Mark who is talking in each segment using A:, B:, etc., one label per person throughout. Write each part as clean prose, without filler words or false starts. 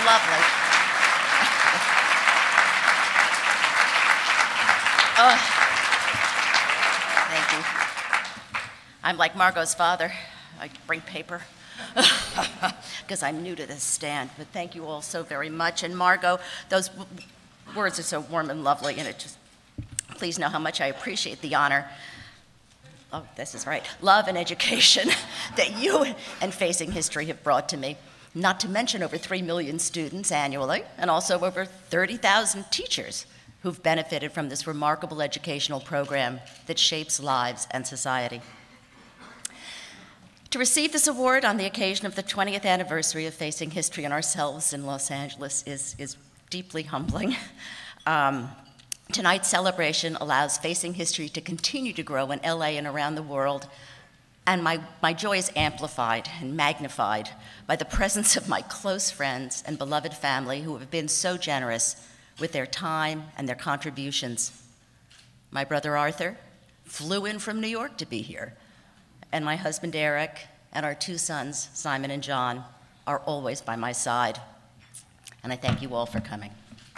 A: lovely. Oh, thank you. I'm like Margot's father. I bring paper because I'm new to this stand, but thank you all so very much. And Margot, those words are so warm and lovely, and it just, please know how much I appreciate the honor. Oh, this is right. Love and education that you and Facing History have brought to me, not to mention over 3 million students annually, and also over 30,000 teachers who've benefited from this remarkable educational program that shapes lives and society. To receive this award on the occasion of the 20th anniversary of Facing History and ourselves in Los Angeles is deeply humbling. Tonight's celebration allows Facing History to continue to grow in LA and around the world, and my joy is amplified and magnified by the presence of my close friends and beloved family who have been so generous with their time and their contributions. My brother Arthur flew in from New York to be here, and my husband Eric and our 2 sons, Simon and John, are always by my side. And I thank you all for coming.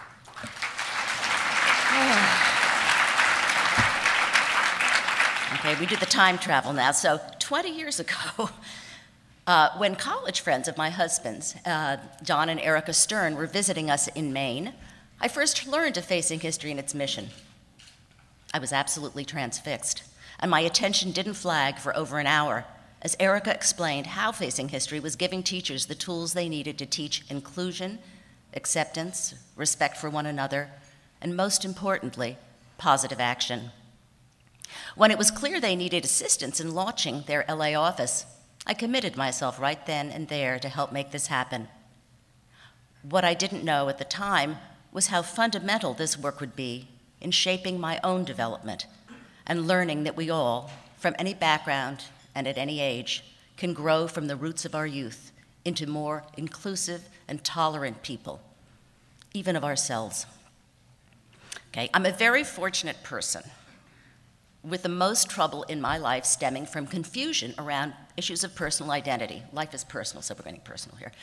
A: Okay, we do the time travel now. So 20 years ago, when college friends of my husband's, John and Erica Stern, were visiting us in Maine, I first learned of Facing History and its mission. I was absolutely transfixed, and my attention didn't flag for over an hour as Erica explained how Facing History was giving teachers the tools they needed to teach inclusion, acceptance, respect for one another, and most importantly, positive action. When it was clear they needed assistance in launching their LA office, I committed myself right then and there to help make this happen. What I didn't know at the time was how fundamental this work would be in shaping my own development and learning that we all, from any background and at any age, can grow from the roots of our youth into more inclusive and tolerant people, even of ourselves. Okay, I'm a very fortunate person with the most trouble in my life stemming from confusion around issues of personal identity. Life is personal, so we're getting personal here.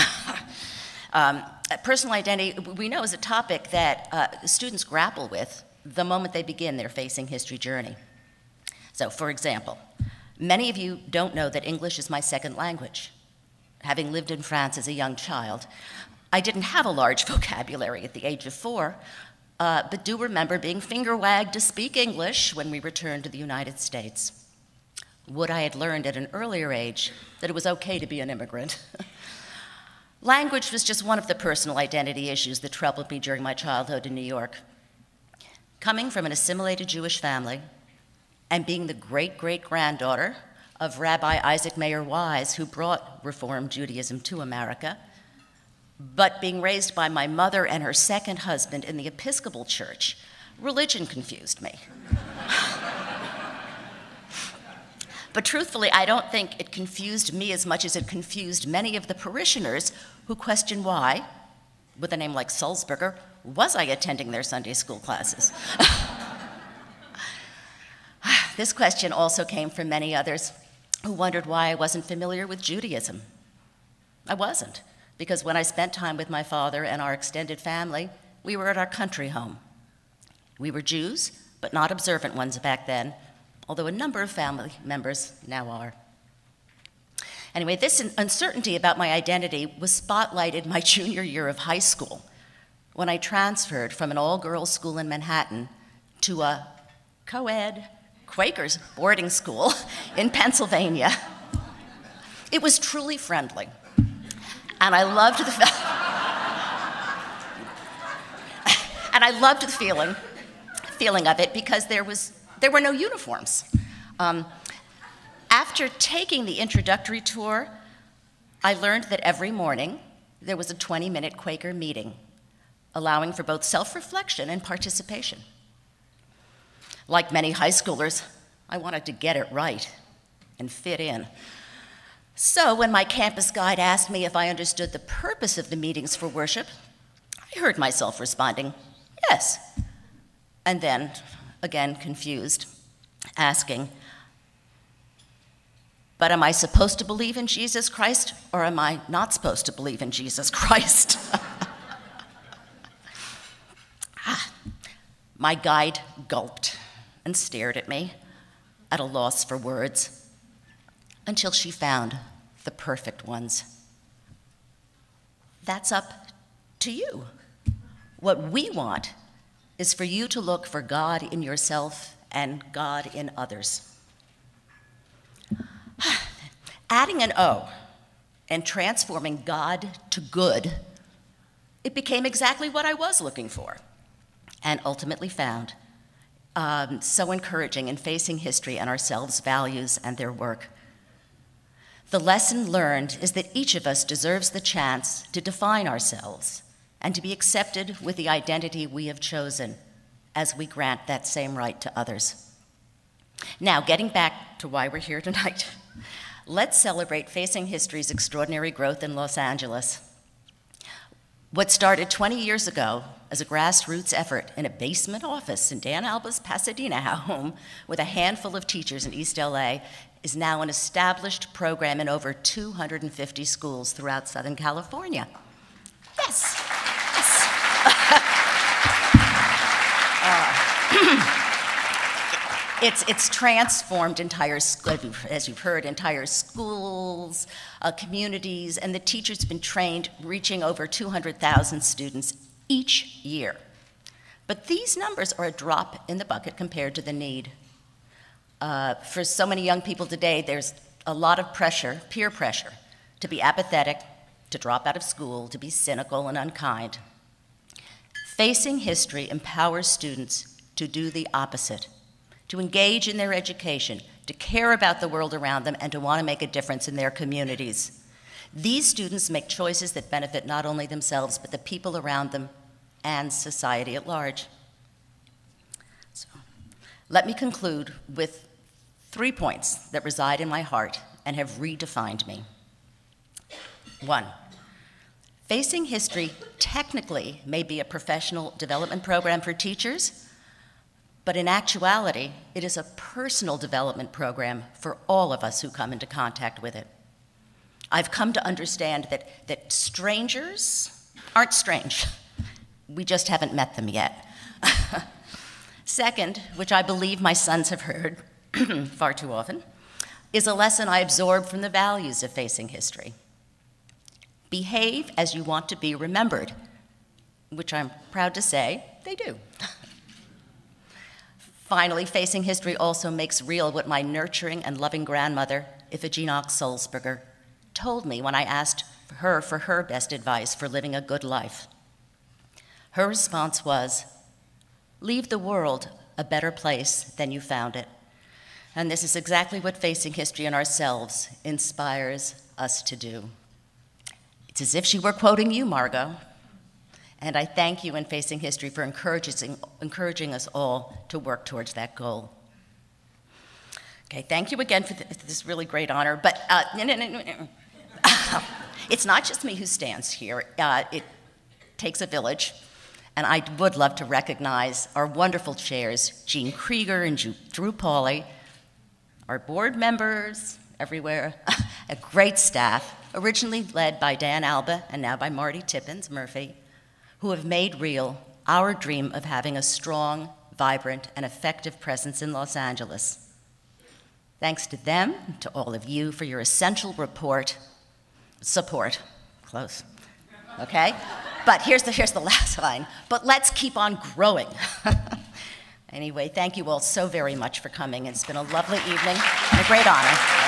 A: Personal identity, we know, is a topic that students grapple with the moment they begin their Facing History journey. So, for example, many of you don't know that English is my second language. Having lived in France as a young child, I didn't have a large vocabulary at the age of 4, but do remember being finger-wagged to speak English when we returned to the United States. Would I had learned at an earlier age that it was okay to be an immigrant. Language was just one of the personal identity issues that troubled me during my childhood in New York. Coming from an assimilated Jewish family and being the great-great-granddaughter of Rabbi Isaac Mayer Wise, who brought Reform Judaism to America, but being raised by my mother and her second husband in the Episcopal Church, religion confused me. But truthfully, I don't think it confused me as much as it confused many of the parishioners who questioned why, with a name like Sulzberger, was I attending their Sunday school classes? This question also came from many others who wondered why I wasn't familiar with Judaism. I wasn't, because when I spent time with my father and our extended family, we were at our country home. We were Jews, but not observant ones back then, although a number of family members now are. Anyway, this uncertainty about my identity was spotlighted my junior year of high school when I transferred from an all-girls school in Manhattan to a co-ed Quakers boarding school in Pennsylvania. It was truly friendly, and I loved the feeling of it because there were no uniforms. After taking the introductory tour, I learned that every morning there was a 20-minute Quaker meeting, allowing for both self-reflection and participation. Like many high schoolers, I wanted to get it right and fit in. So when my campus guide asked me if I understood the purpose of the meetings for worship, I heard myself responding, yes. And then, again confused, asking, but am I supposed to believe in Jesus Christ, or am I not supposed to believe in Jesus Christ? My guide gulped and stared at me, at a loss for words, until she found the perfect ones. That's up to you. What we want is for you to look for God in yourself and God in others. Adding an O and transforming God to good, it became exactly what I was looking for and ultimately found so encouraging in facing history and ourselves' values and their work. The lesson learned is that each of us deserves the chance to define ourselves and to be accepted with the identity we have chosen as we grant that same right to others. Now, getting back to why we're here tonight, let's celebrate Facing History's extraordinary growth in Los Angeles. What started 20 years ago as a grassroots effort in a basement office in Dan Alba's Pasadena home with a handful of teachers in East LA is now an established program in over 250 schools throughout Southern California. Yes, yes. It's transformed entire, as you've heard, entire schools, communities, and the teachers have been trained, reaching over 200,000 students each year. But these numbers are a drop in the bucket compared to the need. For so many young people today, there's a lot of pressure, peer pressure, to be apathetic, to drop out of school, to be cynical and unkind. Facing History empowers students to do the opposite, to engage in their education, to care about the world around them, and to want to make a difference in their communities. These students make choices that benefit not only themselves, but the people around them and society at large. So, let me conclude with 3 points that reside in my heart and have redefined me. 1, Facing History technically may be a professional development program for teachers, but in actuality, it is a personal development program for all of us who come into contact with it. I've come to understand that strangers aren't strange. We just haven't met them yet. 2nd, which I believe my sons have heard far too often, is a lesson I absorbed from the values of Facing History. Behave as you want to be remembered, which I'm proud to say they do. Finally, Facing History also makes real what my nurturing and loving grandmother, Iphigenia Knox Sulzberger, told me when I asked her for her best advice for living a good life. Her response was, "Leave the world a better place than you found it." And this is exactly what Facing History and ourselves inspires us to do. It's as if she were quoting you, Margot. And I thank you in Facing History for encouraging us all to work towards that goal. Okay, thank you again for this really great honor, but it's not just me who stands here. It takes a village, and I would love to recognize our wonderful chairs, Jean Krieger and Drew Pauly, our board members everywhere, a great staff, originally led by Dan Alba and now by Marty Tippins Murphy, who have made real our dream of having a strong, vibrant, and effective presence in Los Angeles. Thanks to them, to all of you for your essential support, close, okay? But here's the last line, but let's keep on growing. Anyway, thank you all so very much for coming. It's been a lovely evening and a great honor.